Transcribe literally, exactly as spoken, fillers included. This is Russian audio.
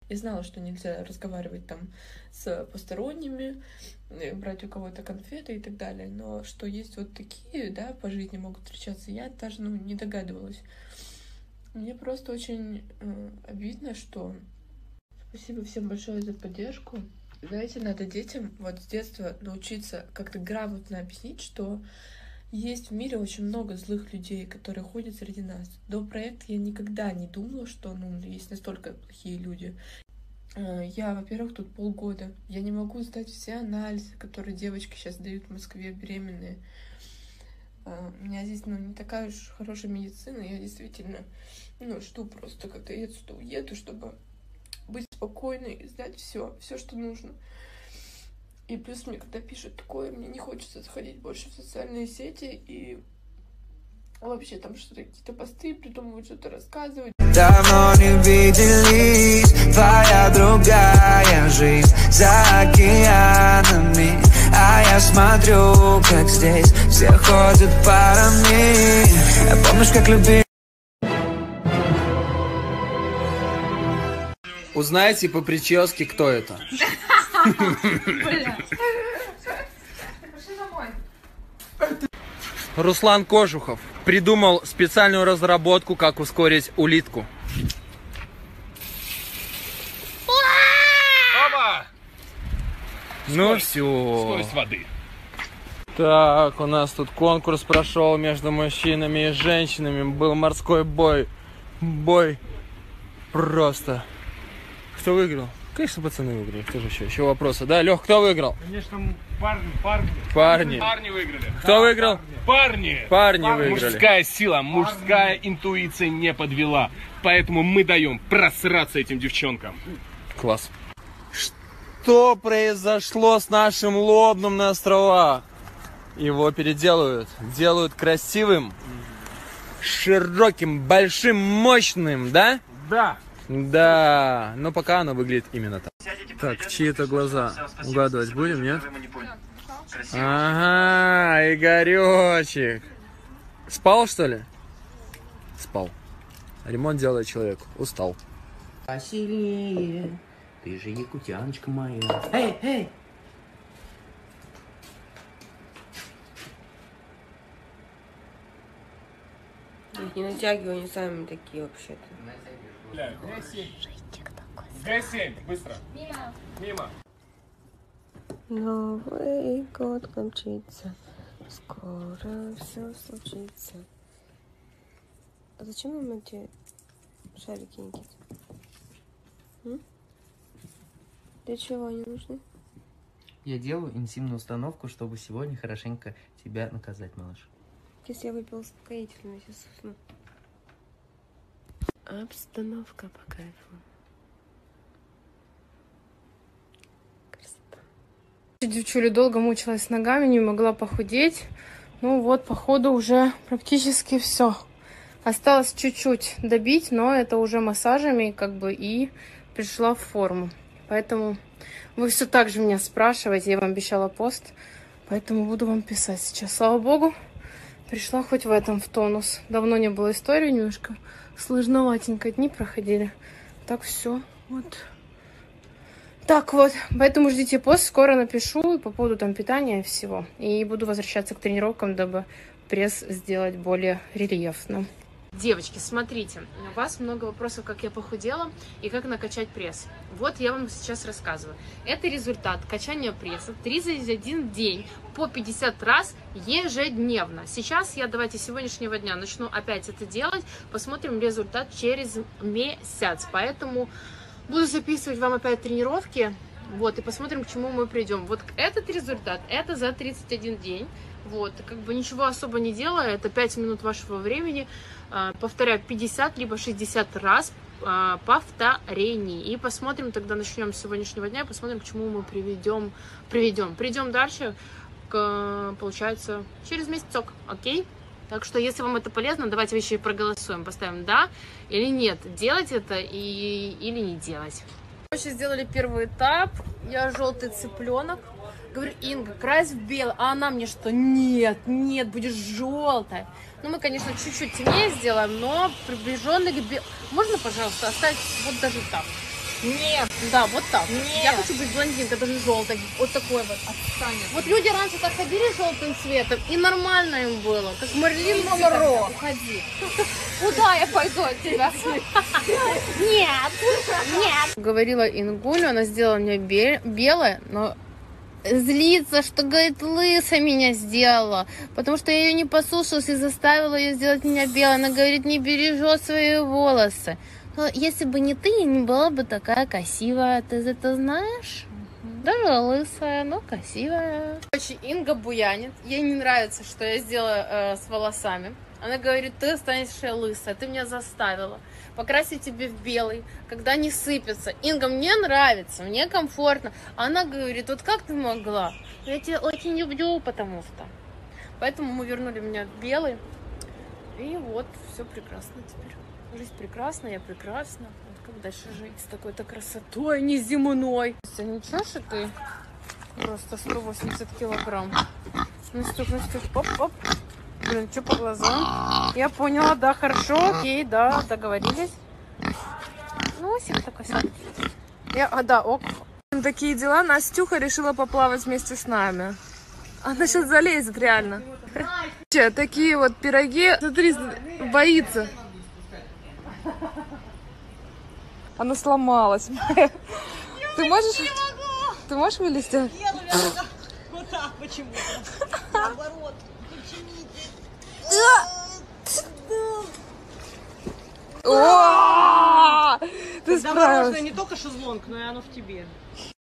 Я знала, что нельзя разговаривать там с посторонними, брать у кого-то конфеты и так далее, но что есть вот такие, да, по жизни могут встречаться, я даже, ну, не догадывалась. Мне просто очень э, обидно, что... Спасибо всем большое за поддержку. Знаете, надо детям вот с детства научиться как-то грамотно объяснить, что есть в мире очень много злых людей, которые ходят среди нас. До проекта я никогда не думала, что, ну, есть настолько плохие люди. Я, во-первых, тут полгода. Я не могу сдать все анализы, которые девочки сейчас дают в Москве, беременные. У меня здесь, ну, не такая уж хорошая медицина. Я действительно, ну, жду просто, когда я отсюда уеду, чтобы быть спокойной и сдать все, все, что нужно. И плюс мне, когда пишут такое, мне не хочется заходить больше в социальные сети и вообще там что-то, какие-то посты придумывать, что-то рассказывать. Давно не виделись, твоя другая жизнь за океанами, а я смотрю, как здесь все ходят парами. Помнишь, как любили? Узнайте по прическе, кто это. Руслан Кожухов придумал специальную разработку, как ускорить улитку. Опа! Ну все. Скорость воды. Так, у нас тут конкурс прошел между мужчинами и женщинами. Был морской бой. Бой. Просто. Кто выиграл? Конечно, пацаны выиграли. Кто же еще? Еще вопросы. Да, Лех, кто выиграл? Конечно, парни, парни. Парни. Парни выиграли. Кто да, выиграл? Парни. Парни, парни выиграли. Мужская сила, мужская парни. Интуиция не подвела. Поэтому мы даем просраться этим девчонкам. Класс. Что произошло с нашим лобным на островах? Его переделывают. Делают красивым, широким, большим, мощным, да? Да. Да, но пока оно выглядит именно так. Так, чьи-то глаза угадывать будем, нет? Ага, Игоречек. Спал, что ли? Спал. Ремонт делает человек. Устал. Василие, ты же якутяночка моя. Эй, эй! Не натягивай, они сами такие вообще-то. Г семь, быстро. Мимо. Мимо. Новый год кончится, скоро все случится. А зачем нам эти шарики, Никита? М? Для чего они нужны? Я делаю интимную установку, чтобы сегодня хорошенько тебя наказать, малыш. Если я выпила успокоительное, сейчас усну. Обстановка по кайфу. Красота. Девчуля долго мучилась с ногами, не могла похудеть. Ну вот, походу, уже практически все. Осталось чуть-чуть добить, но это уже массажами, как бы, и пришла в форму. Поэтому вы все так же меня спрашиваете, я вам обещала пост, поэтому буду вам писать сейчас. Слава богу, пришла хоть в этом в тонус. Давно не было истории, немножко сложноватенько дни проходили. Так, все, вот. Так вот, поэтому ждите пост, скоро напишу по поводу там питания и всего. И буду возвращаться к тренировкам, дабы пресс сделать более рельефным. Девочки, смотрите, у вас много вопросов, как я похудела и как накачать пресс. Вот я вам сейчас рассказываю. Это результат качания пресса тридцать один день по пятьдесят раз ежедневно. Сейчас я, давайте, с сегодняшнего дня начну опять это делать. Посмотрим результат через месяц. Поэтому буду записывать вам опять тренировки. Вот, и посмотрим, к чему мы придем. Вот этот результат, это за тридцать один день. Вот, как бы ничего особо не делая, это пять минут вашего времени. Повторяю, пятьдесят либо шестьдесят раз повторений. И посмотрим, тогда начнем с сегодняшнего дня, посмотрим, к чему мы приведем, приведем. Придем дальше, к, получается, через месяцок, окей? Так что, если вам это полезно, давайте еще и проголосуем, поставим да или нет, делать это и, или не делать. Короче, сделали первый этап, я желтый цыпленок. Говорю, Инга, крась в белый, а она мне что, нет, нет, будешь желтая. Ну, мы, конечно, чуть-чуть темнее сделаем, но приближенный к белому. Можно, пожалуйста, оставить вот даже так? Нет. Да, вот так. Нет. Я хочу быть блондинкой, даже желтой. Вот такой вот. Отстань. Вот люди раньше так ходили желтым цветом, и нормально им было. Как Марлин Монро. Уходи. Куда я пойду от тебя? Нет, нет. Говорила Ингулю, она сделала мне бе- белое, но злится, что, говорит, лысо меня сделала, потому что я ее не послушалась и заставила ее сделать меня белой. Она говорит, не бережет свои волосы. Но если бы не ты, я не была бы такая красивая. Ты это знаешь? Даже лысая, но красивая. Короче, Инга буянит. Ей не нравится, что я сделала э, с волосами. Она говорит, ты останешься лысая, ты меня заставила покрасить тебе в белый, когда не сыпется. Инга, мне нравится, мне комфортно. Она говорит, вот как ты могла? Я тебя очень люблю, потому что. Поэтому мы вернули меня в белый. И вот, все прекрасно теперь. Жизнь прекрасна, я прекрасна. Вот как дальше жить с такой-то красотой неземной? Ничего, что ты просто сто восемьдесят килограмм. Настюк, Настюк, оп-оп. Блин, что по глазам? Я поняла, да, хорошо, окей, да, договорились. Носик такой сладкий. Я, а, да, ок. Такие дела, Настюха решила поплавать вместе с нами. Она сейчас залезет, реально. Че, такие вот пироги. Смотри, боится. Она сломалась. Ты можешь? Ты можешь вылезти? Вот так почему-то. Наоборот. О, ты Когда мороженое справилась. не только шезлонг, но и оно в тебе.